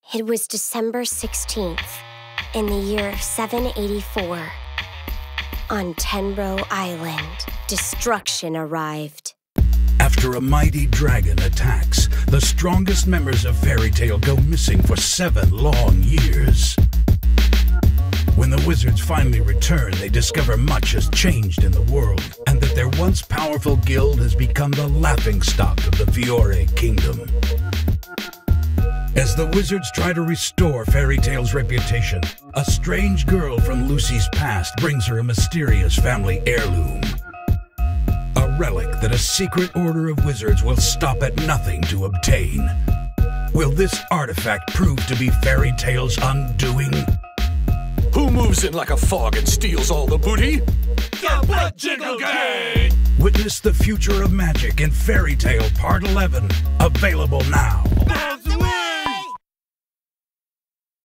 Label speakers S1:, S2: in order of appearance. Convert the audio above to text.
S1: It was December 16th, in the year 784. On Tenro Island, destruction arrived.
S2: After a mighty dragon attacks, the strongest members of Fairy Tail go missing for 7 long years. When the wizards finally return, they discover much has changed in the world, and that their once powerful guild has become the laughingstock of the Fiore Kingdom. As the wizards try to restore Fairy Tail's reputation, a strange girl from Lucy's past brings her a mysterious family heirloom. A relic that a secret order of wizards will stop at nothing to obtain. Will this artifact prove to be Fairy Tail's undoing?
S3: Who moves in like a fog and steals all the booty? The Blood Jiggle Gang!
S2: Witness the future of magic in Fairy Tail Part 11, available now.